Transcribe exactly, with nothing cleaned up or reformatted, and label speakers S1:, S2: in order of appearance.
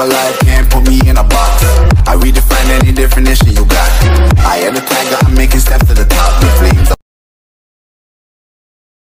S1: your life, can't put me in a box. I redefine any definition you got. I am the tiger, I'm making steps to the top. The flames